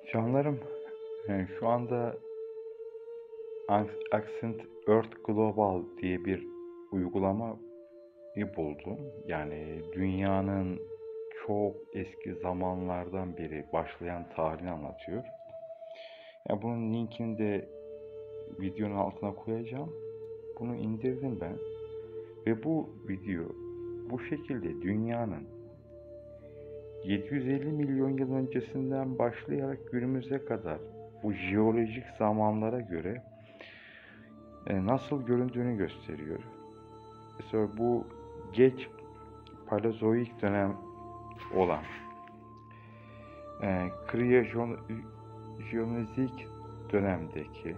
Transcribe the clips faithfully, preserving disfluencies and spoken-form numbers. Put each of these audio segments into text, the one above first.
Canlarım, e, şu anda Accent Earth Global diye bir uygulamayı buldum. Yani dünyanın çok eski zamanlardan beri başlayan tarihini anlatıyor. Ya bunun linkini de videonun altına koyacağım. Bunu indirdim ben ve bu video bu şekilde dünyanın yedi yüz elli milyon yıl öncesinden başlayarak günümüze kadar bu jeolojik zamanlara göre e, nasıl göründüğünü gösteriyor. Mesela bu geç Paleozoik dönem olan e, Kriyojenezik dönemdeki,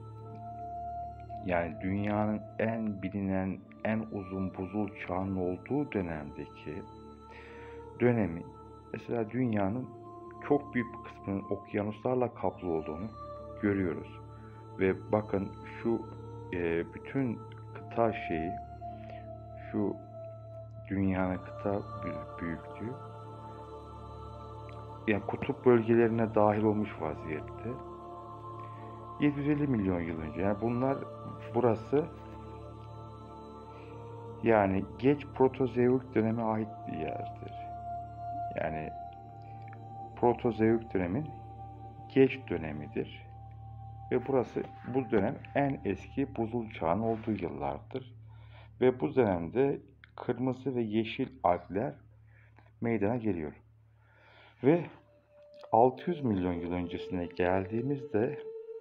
yani dünyanın en bilinen en uzun buzul çağının olduğu dönemdeki dönemi, mesela dünyanın çok büyük bir kısmının okyanuslarla kaplı olduğunu görüyoruz. Ve bakın şu e, bütün kıta şeyi, şu dünyanın kıta büyüklüğü, yani kutup bölgelerine dahil olmuş vaziyette. yedi yüz elli milyon yıl önce. Yani bunlar, burası yani geç Protozoik döneme ait bir yerdir. Yani Protozoik dönemin geç dönemidir. Ve burası, bu dönem en eski buzul çağın olduğu yıllardır. Ve bu dönemde kırmızı ve yeşil algler meydana geliyor. Ve altı yüz milyon yıl öncesine geldiğimizde,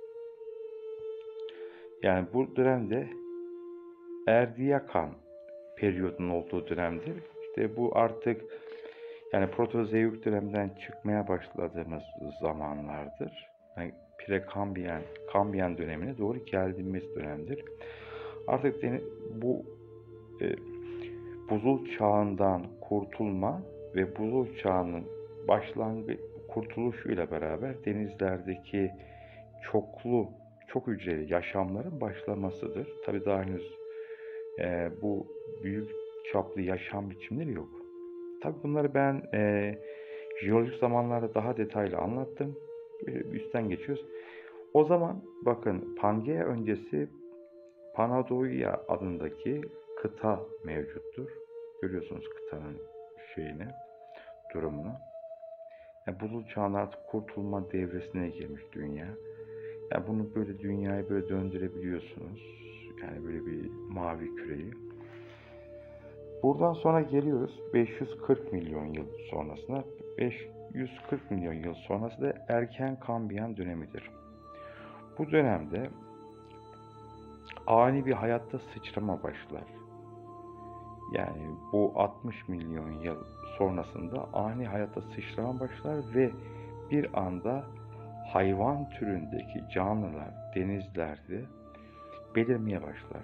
yani bu dönemde Erdiyakan periyodunun olduğu dönemdir. İşte bu artık yani Protozoik dönemden çıkmaya başladığımız zamanlardır. Yani Prekambiyen, Kambiyen dönemine doğru geldiğimiz dönemdir. Artık bu e, buzul çağından kurtulma ve buzul çağının başlangıç kurtuluşuyla beraber denizlerdeki çoklu, çok hücreli yaşamların başlamasıdır. Tabii daha henüz e, bu büyük çaplı yaşam biçimleri yok. Tabii bunları ben e, jeolojik zamanlarda daha detaylı anlattım. Böyle üstten geçiyoruz. O zaman bakın, Pangea öncesi Panadoia adındaki kıta mevcuttur. Görüyorsunuz kıtanın şeyini, durumunu. Yani buzul çağın artık kurtulma devresine girmiş dünya. Yani bunu böyle, dünyayı böyle döndürebiliyorsunuz. Yani böyle bir mavi küreyi. Buradan sonra geliyoruz beş yüz kırk milyon yıl sonrasına. beş yüz kırk milyon yıl sonrası da erken Kambiyen dönemidir. Bu dönemde ani bir hayatta sıçrama başlar. Yani bu altmış milyon yıl sonrasında ani hayatta sıçrama başlar ve bir anda hayvan türündeki canlılar denizlerde belirmeye başlar.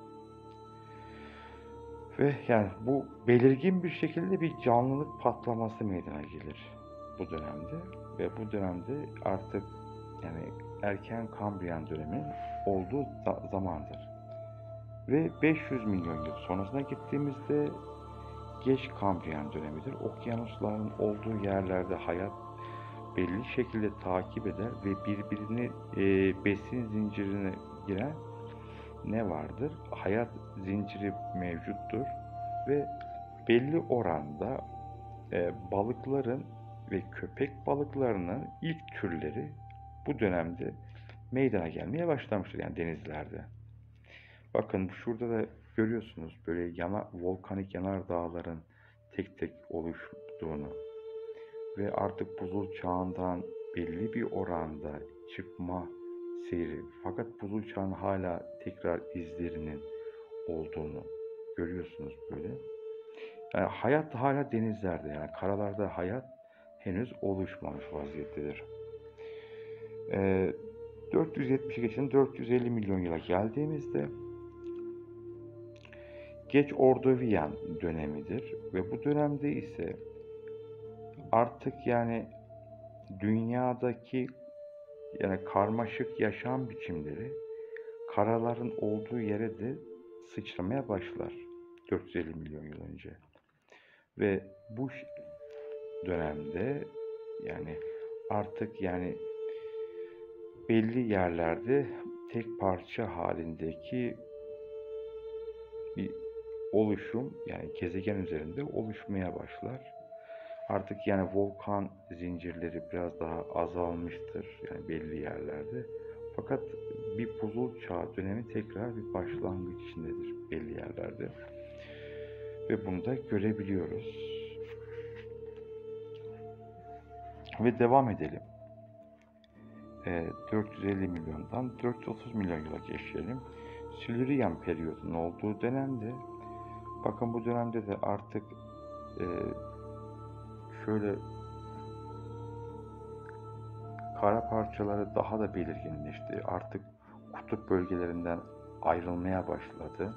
Ve yani bu belirgin bir şekilde bir canlılık patlaması meydana gelir bu dönemde. Ve bu dönemde artık yani erken Kambriyen dönemi olduğu zamandır. Ve beş yüz milyon yıl sonrasına gittiğimizde geç Kambriyen dönemidir. Okyanusların olduğu yerlerde hayat belli şekilde takip eder ve birbirini e, besin zincirine giren ne vardır? Hayat zinciri mevcuttur ve belli oranda e, balıkların ve köpek balıklarının ilk türleri bu dönemde meydana gelmeye başlamıştır, yani denizlerde. Bakın şurada da görüyorsunuz böyle yana, volkanik yanardağların tek tek oluştuğunu ve artık buzul çağından belli bir oranda çıkma seyri, fakat buzul çağın hala tekrar izlerinin olduğunu görüyorsunuz böyle. Yani hayat hala denizlerde, yani karalarda hayat henüz oluşmamış vaziyettedir. Ee, dört yüz yetmişi geçen dört yüz elli milyon yıla geldiğimizde geç Ordoviyen dönemidir ve bu dönemde ise artık yani dünyadaki yani karmaşık yaşam biçimleri karaların olduğu yere de sıçramaya başlar dört yüz elli milyon yıl önce. Ve bu dönemde yani artık yani belli yerlerde tek parça halindeki bir oluşum, yani gezegen üzerinde oluşmaya başlar. Artık yani volkan zincirleri biraz daha azalmıştır yani belli yerlerde. Fakat bir buzul çağı dönemi tekrar bir başlangıç içindedir belli yerlerde. Ve bunu da görebiliyoruz. Ve devam edelim. E, dört yüz elli milyondan dört yüz otuz milyon yıla geçelim. Silurian periyodunun olduğu dönemde, bakın bu dönemde de artık e, şöyle kara parçaları daha da belirginleşti. Artık kutup bölgelerinden ayrılmaya başladı.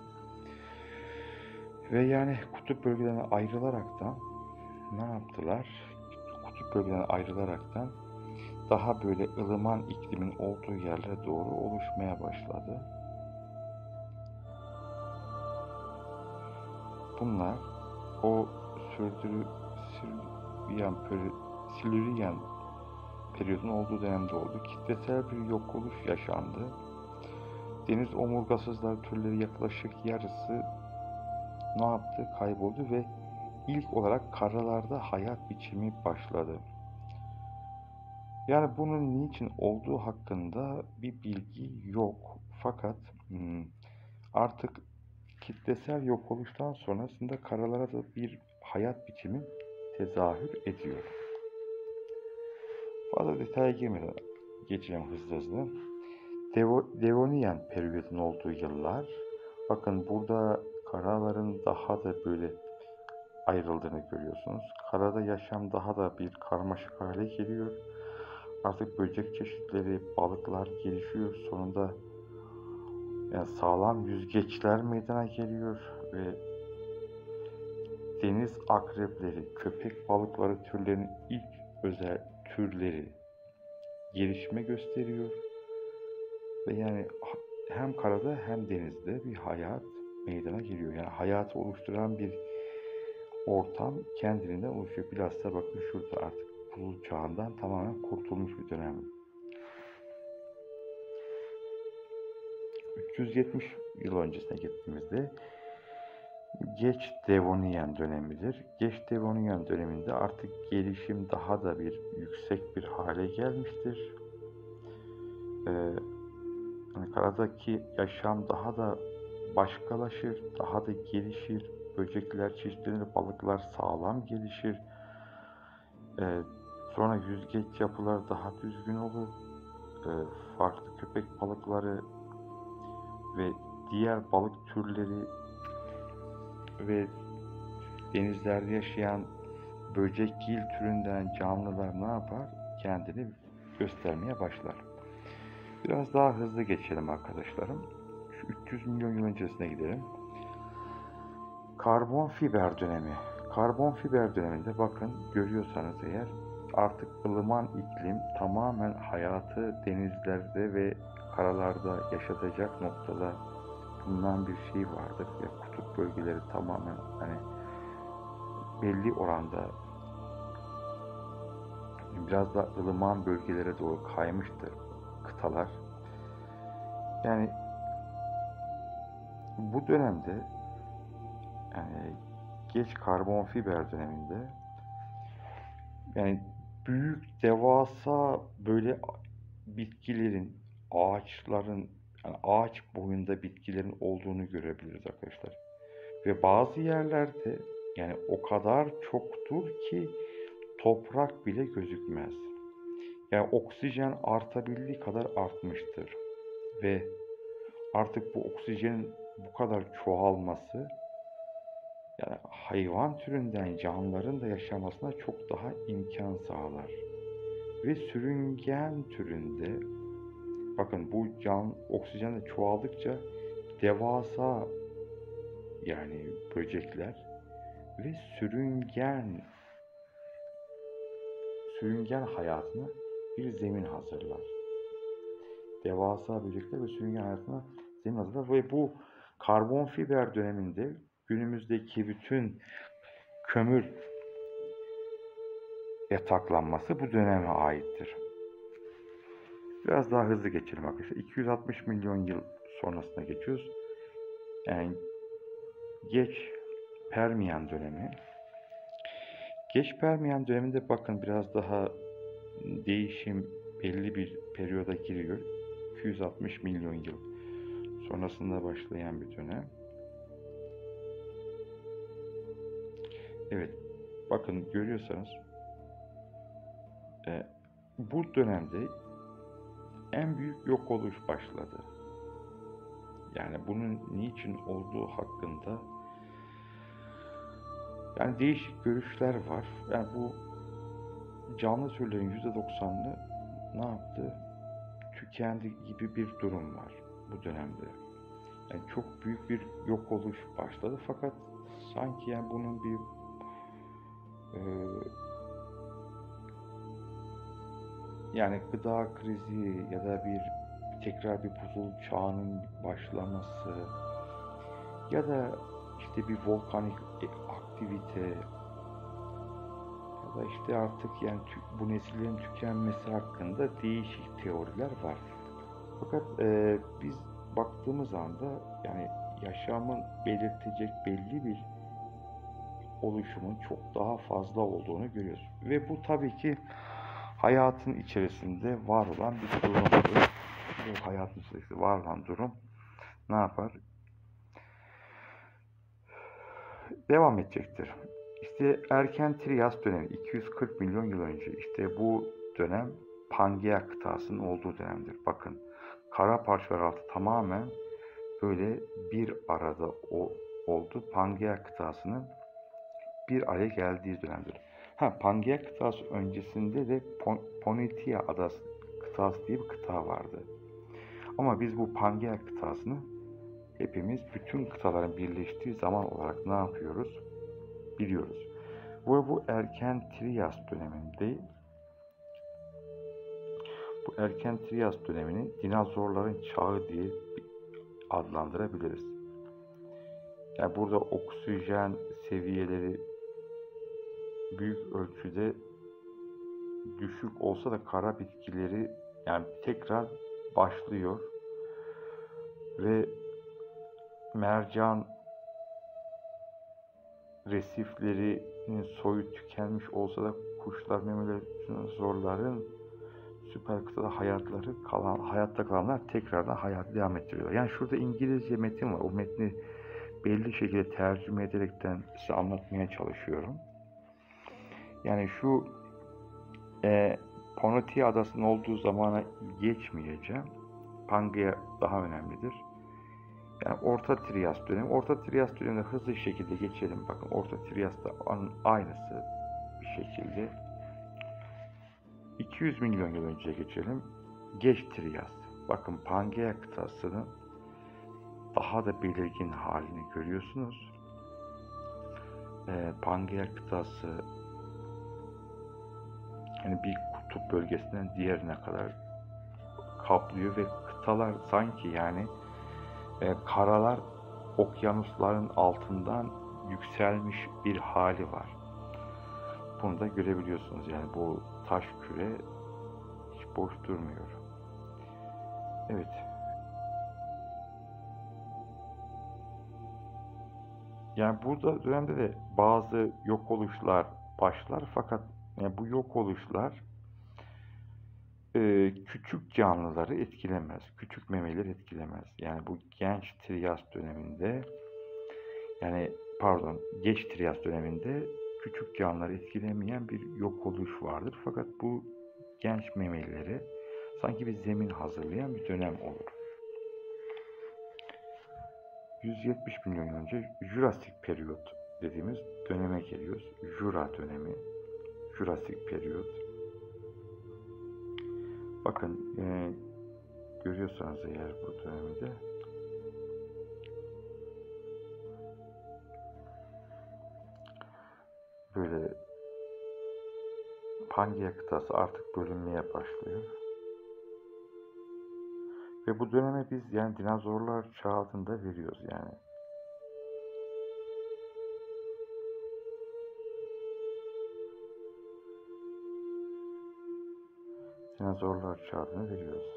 Ve yani kutup bölgelerine ayrılaraktan ne yaptılar? Kutup bölgelerine ayrılaraktan daha böyle ılıman iklimin olduğu yerlere doğru oluşmaya başladı. Bunlar o sürdürü Silurian, Silurian periyodun olduğu dönemde oldu. Kitlesel bir yok oluş yaşandı. Deniz omurgasızlar türleri yaklaşık yarısı ne yaptı? Kayboldu ve ilk olarak karalarda hayat biçimi başladı. Yani bunun niçin olduğu hakkında bir bilgi yok. Fakat hmm, artık kitlesel yok oluştan sonrasında karalara da bir hayat biçimi tezahür ediyor. Fazla detaya girmeden geçelim hızlı hızlı. Devo, Devonian periyodunun olduğu yıllar. Bakın burada karaların daha da böyle ayrıldığını görüyorsunuz. Karada yaşam daha da bir karmaşık hale geliyor. Artık böcek çeşitleri, balıklar gelişiyor. Sonunda yani sağlam yüzgeçler meydana geliyor ve deniz akrepleri, köpek balıkları türlerinin ilk özel türleri gelişme gösteriyor. Ve yani hem karada hem denizde bir hayat meydana geliyor. Yani hayatı oluşturan bir ortam kendiliğinden oluşuyor. Bilhassa bakın şurada artık buzul çağından tamamen kurtulmuş bir dönem. üç yüz yetmiş yıl öncesine gittiğimizde Geç Devonian dönemidir. Geç Devonian döneminde artık gelişim daha da bir yüksek bir hale gelmiştir. Ee, yani karadaki yaşam daha da başkalaşır, daha da gelişir. Böcekler çeşitlenir, balıklar sağlam gelişir. Ee, sonra yüzgeç yapılar daha düzgün olur. Ee, farklı köpek balıkları ve diğer balık türleri ve denizlerde yaşayan böcekgil türünden canlılar ne yapar? Kendini göstermeye başlar. Biraz daha hızlı geçelim arkadaşlarım. Şu üç yüz milyon yıl öncesine gidelim. Karbon fiber dönemi. Karbon fiber döneminde bakın görüyorsanız eğer artık ılıman iklim tamamen hayatı denizlerde ve karalarda yaşatacak noktada bulunan bir şey vardır. Ve kutup bölgeleri tamamen hani belli oranda biraz da ılıman bölgelere doğru kaymıştır kıtalar. Yani bu dönemde yani geç karbon fiber döneminde yani büyük devasa böyle bitkilerin, ağaçların yani ağaç boyunda bitkilerin olduğunu görebiliriz arkadaşlar. Ve bazı yerlerde yani o kadar çoktur ki toprak bile gözükmez. Yani oksijen artabildiği kadar artmıştır. Ve artık bu oksijenin bu kadar çoğalması yani hayvan türünden canlıların da yaşamasına çok daha imkan sağlar. Ve sürüngen türünde bakın bu can oksijen de çoğaldıkça devasa yani böcekler ve sürüngen sürüngen hayatına bir zemin hazırlar. Devasa böcekler ve sürüngen hayatına zemin hazırlar ve bu karbon fiber döneminde günümüzdeki bütün kömür yataklanması bu döneme aittir. Biraz daha hızlı geçelim arkadaşlar. iki yüz altmış milyon yıl sonrasına geçiyoruz. Yani geç Permiyen dönemi. Geç Permiyen döneminde bakın biraz daha değişim belli bir periyoda giriyor. iki yüz altmış milyon yıl sonrasında başlayan bir dönem. Evet, bakın görüyorsanız e, bu dönemde en büyük yok oluş başladı. Yani bunun niçin olduğu hakkında yani değişik görüşler var. Yani bu canlı türlerin yüzde doksanını ne yaptı? Tükendi gibi bir durum var bu dönemde. Yani çok büyük bir yok oluş başladı fakat sanki yani bunun bir e, yani gıda krizi ya da bir tekrar bir buzul çağının başlaması ya da işte bir volkanik aktivite ya da işte artık yani bu nesillerin tükenmesi hakkında değişik teoriler var. Fakat e, biz baktığımız anda yani yaşamın belirtecek belli bir oluşumun çok daha fazla olduğunu görüyoruz. Ve bu tabii ki hayatın içerisinde var olan bir durumdur. Bu hayatın içerisinde var olan durum ne yapar? Devam edecektir. İşte erken Trias dönemi iki yüz kırk milyon yıl önce. İşte bu dönem Pangea kıtasının olduğu dönemdir. Bakın kara parçalar altı tamamen böyle bir arada o, oldu. Pangea kıtasının bir araya geldiği dönemdir. Ha, Pangea kıtası öncesinde de Pon Ponitia adası kıtası diye bir kıta vardı. Ama biz bu Pangea kıtasını hepimiz bütün kıtaların birleştiği zaman olarak ne yapıyoruz? Biliyoruz. Bu bu erken Trias döneminde bu erken Trias dönemini dinozorların çağı diye adlandırabiliriz. Yani burada oksijen seviyeleri büyük ölçüde düşük olsa da kara bitkileri yani tekrar başlıyor ve mercan resiflerinin soyu tükenmiş olsa da kuşlar, memeler, dinozorların süper kıtada hayatları kalan, hayatta kalanlar tekrardan hayatı devam ettiriyorlar. Yani şurada İngilizce metin var. O metni belli şekilde tercüme ederekten size anlatmaya çalışıyorum. Yani şu e, Ponatia adasının olduğu zamana geçmeyeceğim. Pangea daha önemlidir. Yani Orta Trias dönemi. Orta Trias döneminde hızlı şekilde geçelim. Bakın Orta Trias'ta aynısı bir şekilde. iki yüz milyon yıl önce geçelim. Geç Trias. Bakın Pangea kıtasının daha da belirgin halini görüyorsunuz. Ee, Pangea kıtası yani bir kutup bölgesinden diğerine kadar kaplıyor ve kıtalar sanki yani e, karalar okyanusların altından yükselmiş bir hali var. Bunu da görebiliyorsunuz. Yani bu taş küre hiç boş durmuyor. Evet. Yani burada dönemde de bazı yok oluşlar başlar fakat yani bu yok oluşlar e, küçük canlıları etkilemez. Küçük memeleri etkilemez. Yani bu genç Trias döneminde yani pardon geç Trias döneminde küçük canlıları etkilemeyen bir yok oluş vardır. Fakat bu genç memelileri sanki bir zemin hazırlayan bir dönem olur. yüz yetmiş milyon yıl önce Jurassic periyot dediğimiz döneme geliyoruz. Jura dönemi, Jurassic periyot. Bakın e, görüyorsanız eğer bu dönemde böyle Pangea kıtası artık bölünmeye başlıyor. Ve bu döneme biz yani dinozorlar çağı adında veriyoruz yani. dinozorlar çağını veriyoruz.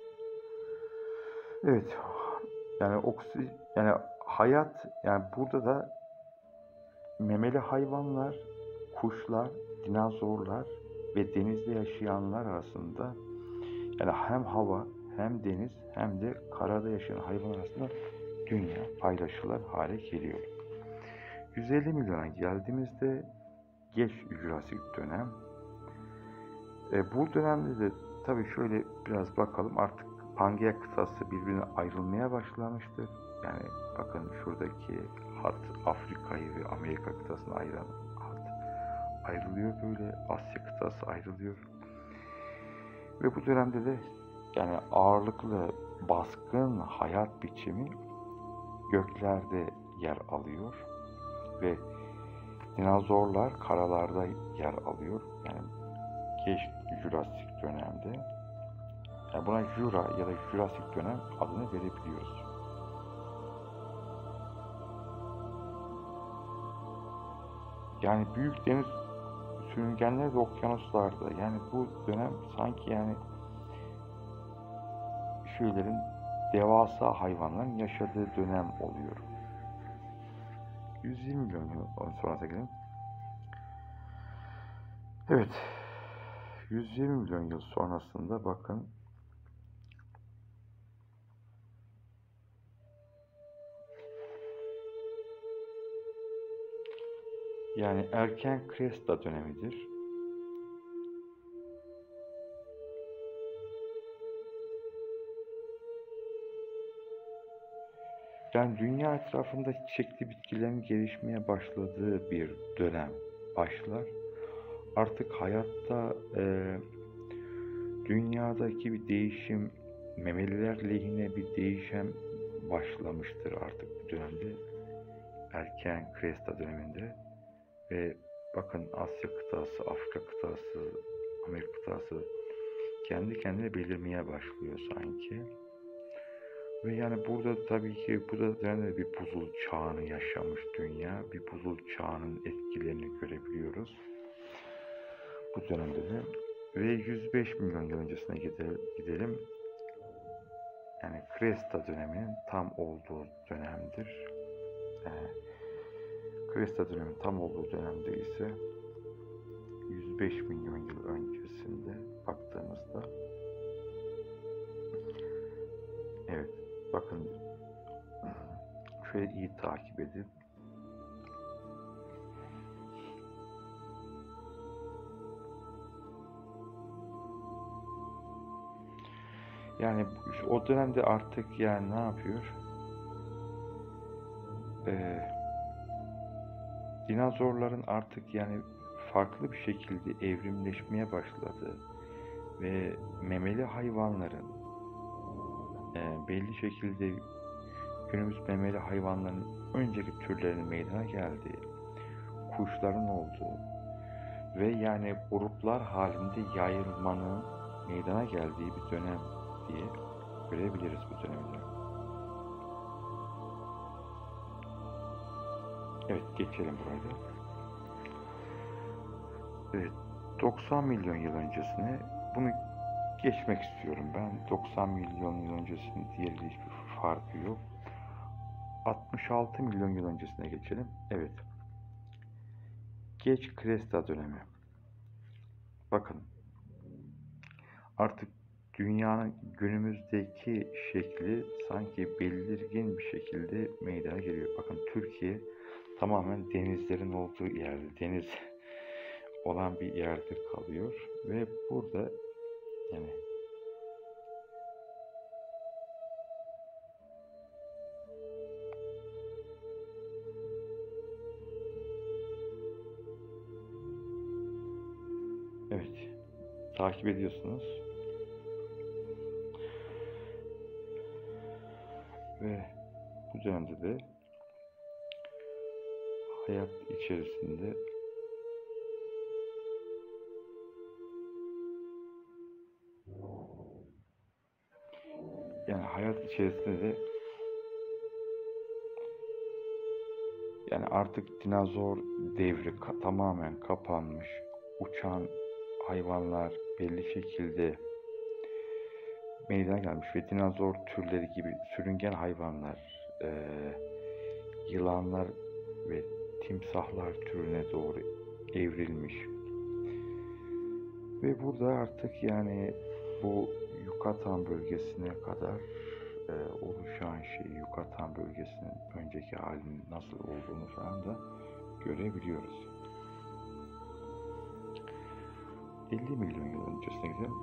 Evet, yani oksi, yani hayat, yani burada da memeli hayvanlar, kuşlar, dinozorlar ve denizde yaşayanlar arasında, yani hem hava, hem deniz, hem de karada yaşayan hayvan arasında dünya paylaşılır hale geliyor. yüz elli milyona geldiğimizde geç Jurassik dönem. E, bu dönemde de tabii şöyle biraz bakalım, artık Pangea kıtası birbirine ayrılmaya başlamıştır. Yani bakın şuradaki hat Afrika'yı ve Amerika kıtasını ayıran hat ayrılıyor böyle. Asya kıtası ayrılıyor. Ve bu dönemde de yani ağırlıklı baskın hayat biçimi göklerde yer alıyor ve dinozorlar karalarda yer alıyor. Yani geç Jurassik dönemde. Yani buna Jura ya da Jurassik dönem adını verebiliyoruz. Yani büyük deniz sürüngenleri de okyanuslarda. Yani bu dönem sanki yani şeylerin, devasa hayvanların yaşadığı dönem oluyor. yüz yirmi milyon yıl sonrasına gelelim. Evet. yüz yirmi milyon yıl sonrasında bakın yani erken Kresta dönemidir. Yani dünya etrafında çiçekli bitkilerin gelişmeye başladığı bir dönem başlar. Artık hayatta e, dünyadaki bir değişim, memeliler lehine bir değişim başlamıştır artık bu dönemde. Erken Kresta döneminde. Ve bakın Asya kıtası, Afrika kıtası, Amerika kıtası kendi kendine belirmeye başlıyor sanki. Ve yani burada tabii ki bu da dönemde bir buzul çağını yaşamış dünya. Bir buzul çağının etkilerini görebiliyoruz bu dönemde de. Ve yüz beş milyon yıl öncesine gidelim. Yani Kresta döneminin tam olduğu dönemdir. Yani Kresta döneminin tam olduğu dönemde ise yüz beş milyon yıl öncesinde baktığımızda, evet bakın şöyle iyi takip edin. Yani o dönemde artık yani ne yapıyor? Ee, dinozorların artık yani farklı bir şekilde evrimleşmeye başladığı ve memeli hayvanların e, belli şekilde günümüz memeli hayvanların önceki türlerinin meydana geldiği, kuşların olduğu ve yani gruplar halinde yayılmanın meydana geldiği bir dönem diye görebiliriz bu dönemde. Evet, geçelim burayı. Evet, doksan milyon yıl öncesine bunu geçmek istiyorum ben. doksan milyon yıl öncesinin diğeriyle hiçbir farkı yok. altmış altı milyon yıl öncesine geçelim. Evet. Geç Kresta dönemi. Bakın. Artık dünyanın günümüzdeki şekli sanki belirgin bir şekilde meydana geliyor. Bakın Türkiye tamamen denizlerin olduğu yerde, deniz olan bir yerde kalıyor ve burada yani evet, takip ediyorsunuz ve bu dönemde de hayat içerisinde yani hayat içerisinde de yani artık dinozor devri ka- tamamen kapanmış. Uçan hayvanlar belli şekilde meydana gelmiş ve dinozor türleri gibi sürüngen hayvanlar, e, yılanlar ve timsahlar türüne doğru evrilmiş. Ve burada artık yani bu Yucatan bölgesine kadar e, oluşan şey, Yucatan bölgesinin önceki halinin nasıl olduğunu falan da görebiliyoruz. elli milyon yıl öncesine gidelim.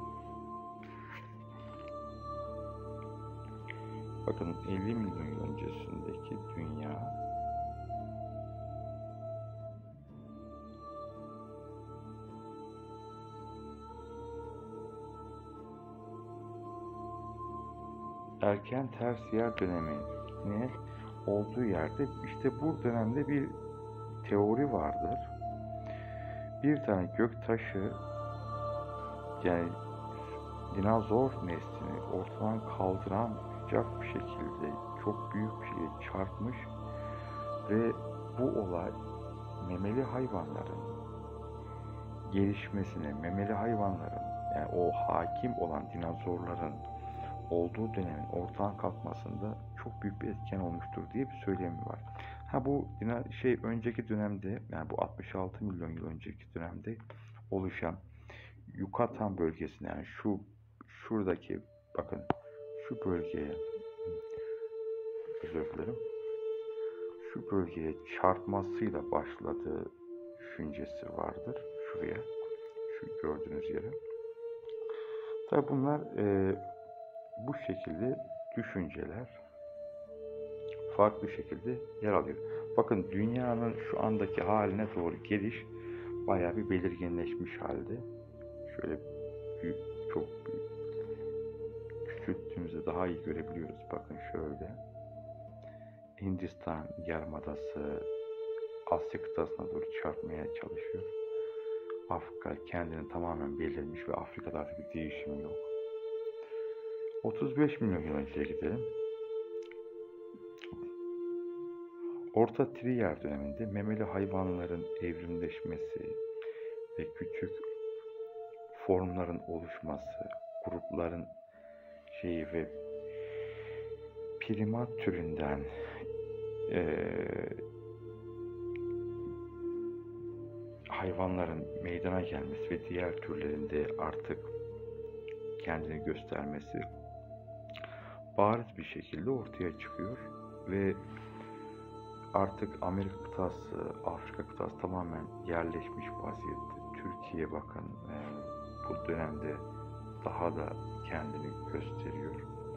Bakın elli milyon yıl öncesindeki dünya erken tersiyer döneminin olduğu yerde işte bu dönemde bir teori vardır. Bir tane gök taşı yani dinozor neslini ortadan kaldıracak bir şekilde çok büyük bir şekilde çarpmış ve bu olay memeli hayvanların gelişmesine, memeli hayvanların yani o hakim olan dinozorların olduğu dönemin ortadan kalkmasında çok büyük bir etken olmuştur diye bir söylemi var. Ha bu şey önceki dönemde yani bu altmış altı milyon yıl önceki dönemde oluşan Yucatan bölgesine yani şu şuradaki bakın şu bölgeye özür dilerim şu bölgeye çarpmasıyla başladığı düşüncesi vardır. Şuraya şu gördüğünüz yere. Tabi bunlar e, bu şekilde düşünceler farklı şekilde yer alıyor. Bakın dünyanın şu andaki haline doğru geliş bayağı bir belirginleşmiş halde. Şöyle büyük, çok büyük. Küçülttüğümüzde daha iyi görebiliyoruz. Bakın şöyle. Hindistan yarımadası Asya kıtasına doğru çarpmaya çalışıyor. Afrika kendini tamamen belirlemiş ve Afrika'da artık bir değişim yok. otuz beş milyon yıl önceye gidelim. Orta Triyer döneminde memeli hayvanların evrimleşmesi ve küçük formların oluşması, grupların şeyi ve primat türünden e, hayvanların meydana gelmesi ve diğer türlerinde artık kendini göstermesi bariz bir şekilde ortaya çıkıyor ve artık Amerika kıtası, Afrika kıtası tamamen yerleşmiş vaziyette. Türkiye bakın e, bu dönemde daha da kendini gösteriyor.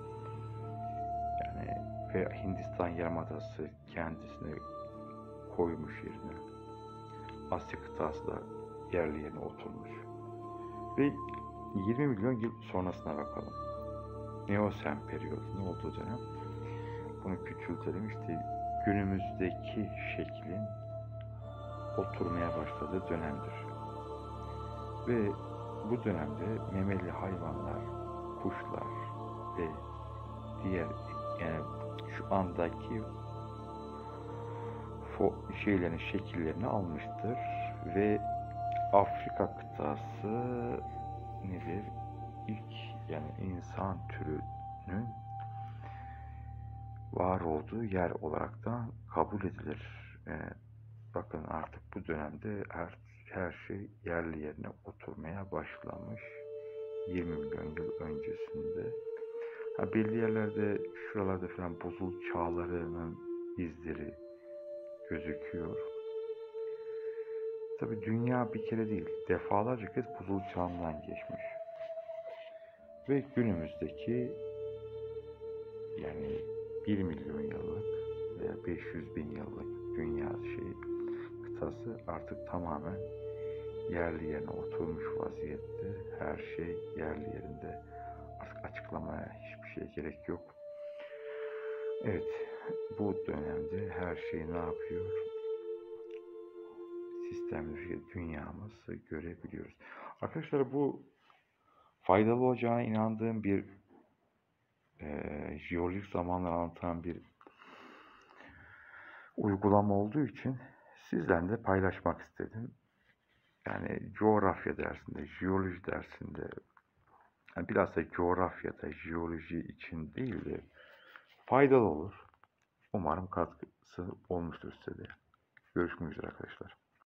Yani ve Hindistan yarımadası kendisini koymuş yerine. Asya kıtası da yerli yerine oturmuş. Ve yirmi milyon yıl sonrasına bakalım. Neosen periyodunun olduğu dönem. Bunu küçültelim işte günümüzdeki şeklin oturmaya başladığı dönemdir. Ve bu dönemde memeli hayvanlar, kuşlar ve diğer yani şu andaki şeylerin şekillerini almıştır ve Afrika kıtası nedir? İlk yani insan türünün var olduğu yer olarak da kabul edilir. Ee, bakın artık bu dönemde her, her şey yerli yerine oturmaya başlamış. yirmi milyon yıl öncesinde. Ha, belli yerlerde şuralarda falan buzul çağlarının izleri gözüküyor. Tabi dünya bir kere değil, defalarca kez buzul çağından geçmiş. Ve günümüzdeki yani bir milyon yıllık veya beş yüz bin yıllık dünya şey kıtası artık tamamen yerli yerine oturmuş vaziyette. Her şey yerli yerinde. Artık açıklamaya hiçbir şeye gerek yok. Evet, bu dönemde her şey ne yapıyor? Sistemli dünyamızı görebiliyoruz. Arkadaşlar bu faydalı olacağına inandığım bir e, jeolojik zamanları anlatan bir uygulama olduğu için sizden de paylaşmak istedim. Yani coğrafya dersinde, jeoloji dersinde Yani bilhassa coğrafyada, jeoloji için değil de faydalı olur. Umarım katkısı olmuştur size de. Görüşmek üzere arkadaşlar.